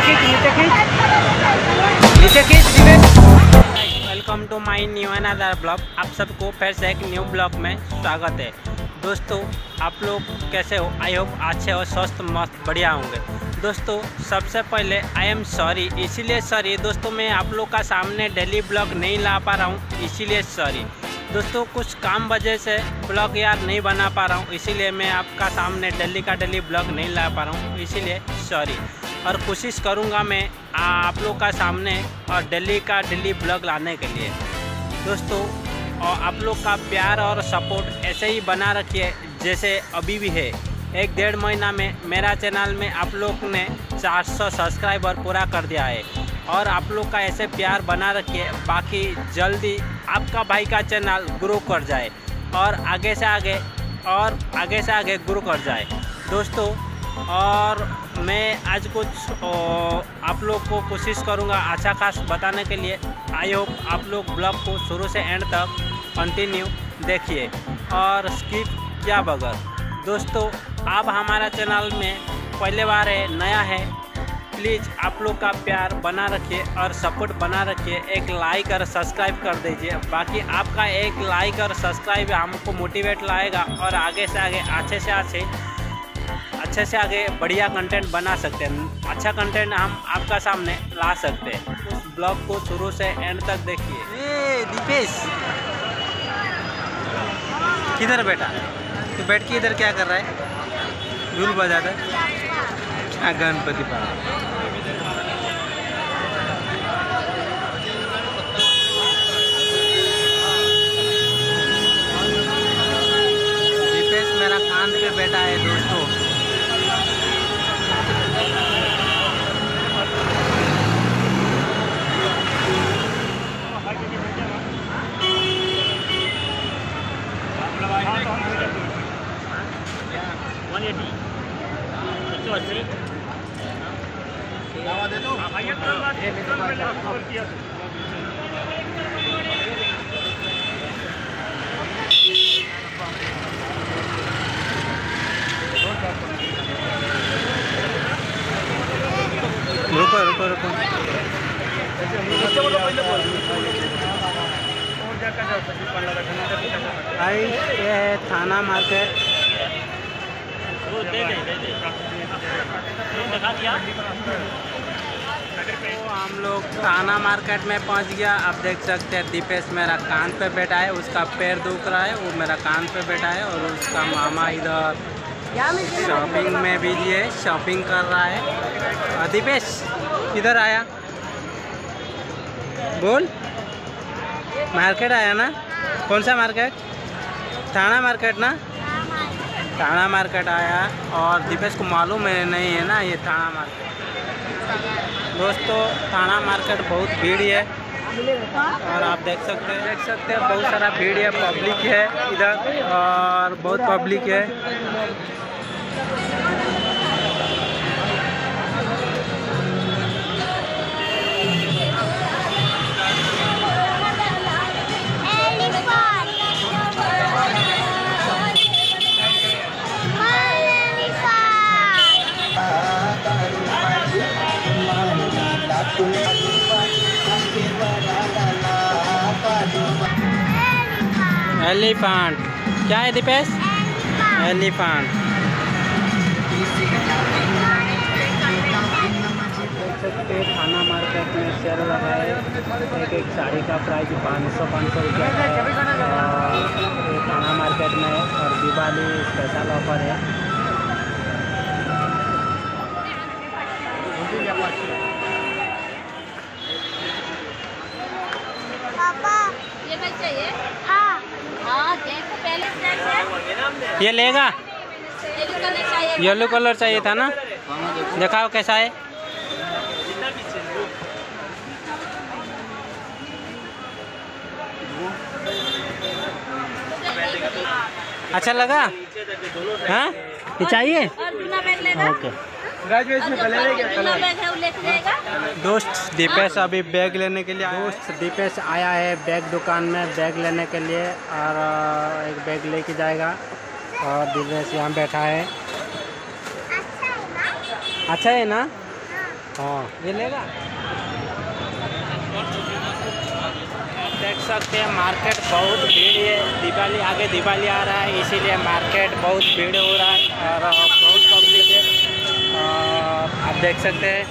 Welcome to my new another blog. आप सबको फिर से एक न्यू ब्लॉग में स्वागत है। दोस्तों आप लोग कैसे हो? आई होप अच्छे और स्वस्थ मस्त बढ़िया होंगे। दोस्तों सबसे पहले आई एम सॉरी, इसीलिए सॉरी दोस्तों मैं आप लोग का सामने डेली ब्लॉग नहीं ला पा रहा हूँ, इसीलिए सॉरी दोस्तों। कुछ काम वजह से ब्लॉग यार नहीं बना पा रहा हूँ, इसीलिए मैं आपका सामने डेली का डेली ब्लॉग नहीं ला पा रहा हूँ, इसीलिए सॉरी। और कोशिश करूँगा मैं आप लोग का सामने और डेली का डेली ब्लॉग लाने के लिए। दोस्तों और आप लोग का प्यार और सपोर्ट ऐसे ही बना रखिए जैसे अभी भी है। 1-1.5 महीना में मेरा चैनल में आप लोग ने 400 सब्सक्राइबर पूरा कर दिया है और आप लोग का ऐसे प्यार बना रखिए। बाकी जल्दी आपका भाई का चैनल ग्रो कर जाए और आगे से आगे ग्रो कर जाए दोस्तों। और मैं आज कुछ आप लोग को कोशिश करूँगा अच्छा खास बताने के लिए। आई होप आप लोग ब्लॉग को शुरू से एंड तक कंटिन्यू देखिए और स्किप किया बगैर। दोस्तों आप हमारा चैनल में पहले बार है, नया है, प्लीज़ आप लोग का प्यार बना रखिए और सपोर्ट बना रखिए। एक लाइक और सब्सक्राइब कर दीजिए। बाकी आपका एक लाइक और सब्सक्राइब हमको मोटिवेट लाएगा और आगे से आगे अच्छे से आगे बढ़िया कंटेंट बना सकते हैं। अच्छा कंटेंट हम आपका सामने ला सकते हैं। उस ब्लॉग को शुरू से एंड तक देखिए। दीपेश किधर बैठा? तो बैठ के इधर क्या कर रहा है? ढोल बजाता है। गणपति पापा दीपेश मेरा कान पे बैठा है दोस्तों। रुको भाई, ये है थाना मार्केट। तो हम लोग थाना मार्केट में पहुंच गया। आप देख सकते हैं दीपेश मेरा कान पे बैठा है, उसका पैर दुख रहा है, वो मेरा कान पे बैठा है और उसका मामा इधर शॉपिंग में बिजी है, शॉपिंग कर रहा है। और दीपेश किधर आया? बोल। मार्केट आया ना? कौन सा मार्केट? थाना मार्केट ना? थाना मार्केट आया और दीपेश को मालूम है नहीं है ना ये थाना मार्केट। दोस्तों थाना मार्केट बहुत भीड़ है और आप देख सकते हैं बहुत सारा भीड़ है, पब्लिक है इधर और बहुत पब्लिक है। एलिफेंट क्या है दीपेश? एलिफेंट। देख सकते हैं थाना मार्केट में सेल लगा है। एक साड़ी का प्राइस 500 रुपया है और थाना मार्केट में और दिवाली स्पेशल ऑफर है। चाहिए? हाँ देखो पहले ये लेगा? येलो कलर चाहिए था ना? दिखाओ कैसा है। अच्छा लगा? हाँ ये चाहिए? ओके। दोस्त दीपेश अभी बैग लेने के लिए दीपेश आया है बैग दुकान में बैग लेने के लिए और एक बैग लेके जाएगा और दीपेश यहाँ बैठा है। अच्छा है ना? हाँ ये लेगा। देख सकते हैं मार्केट बहुत भीड़ है, दिवाली आगे दिवाली आ रहा है इसीलिए मार्केट बहुत भीड़ हो रहा है और बहुत पब्लिक है। आप देख सकते हैं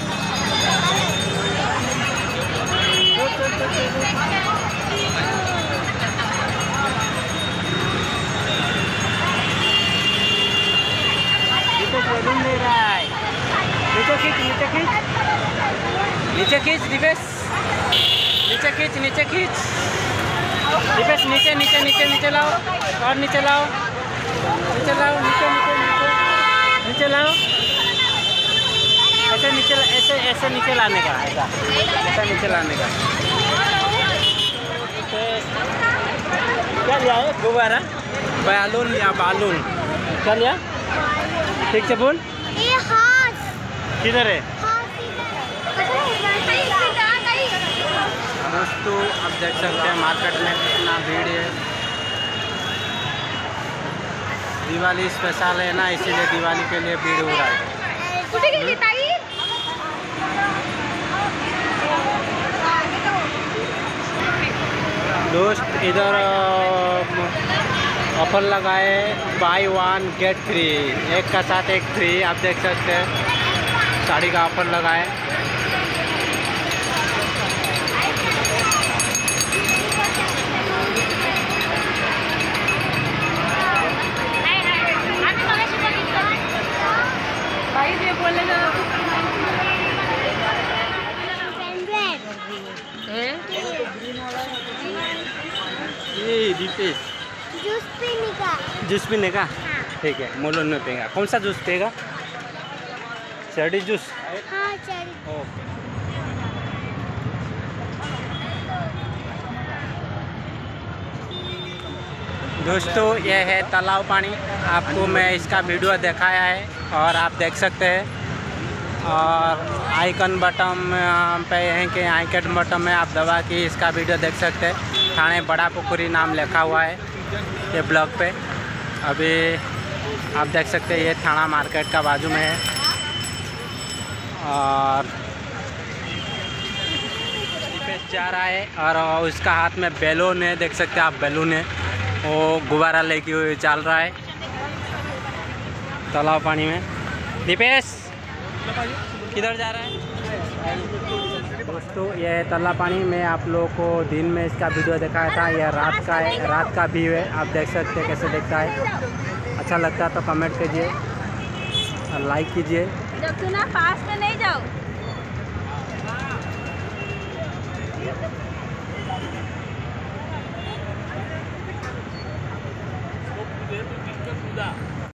बैलून ले रहा है। नीचे खींच नीचे खींच नीचे खींच दिपेश, नीचे खींच नीचे खींच दिपेश, नीचे नीचे नीचे नीचे लाओ और नीचे लाओ, नीचे लाओ, नीचे नीचे नीचे नीचे लाओ, ऐसे नीचे, ऐसे ऐसे नीचे लाने का, ऐसा ऐसा नीचे लाने का। क्या लिया है? गुब्बारा, बैलून लिया, बालून क्या लिया? ठीक से बोल। किधर है? दोस्तों आप देख सकते हैं मार्केट में कितना भीड़ है। दिवाली स्पेशल है ना, इसीलिए दिवाली के लिए भीड़ हो रहा है। दोस्त इधर ऑफर लगाए, बाय वन गेट फ्री, एक का साथ एक फ्री। आप देख सकते हैं साड़ी का ऑफर लगाए। ये दीपेश जूस पीने का। हाँ। ठीक है, मोलन में पिएगा। कौन सा जूस पिएगा? Cherry juice. हाँ, चेरी। ओके। दोस्तों ये है तालाब पानी, आपको मैं इसका वीडियो दिखाया है और आप देख सकते हैं। और आइकन बटन पे यहीं के आइकन बटन में आप दबा के इसका वीडियो देख सकते हैं। थाने बड़ा पुकुरी नाम लिखा हुआ है ये ब्लॉग पे। अभी आप देख सकते हैं ये थाना मार्केट का बाजू में है। और जा रहा है और उसका हाथ में बैलून है, देख सकते हैं आप, बैलून है, वो गुब्बारा लेके हुए चल रहा है तालाब पानी में। दीपेश किधर जा रहा है? दोस्तों ये तालाब पानी में आप लोगों को दिन में इसका वीडियो दिखाया था, यह रात का है, रात का व्यू है। आप देख सकते हैं कैसे दिखता है। अच्छा लगता है तो कमेंट कीजिए और लाइक कीजिए। पास में नहीं जाओ।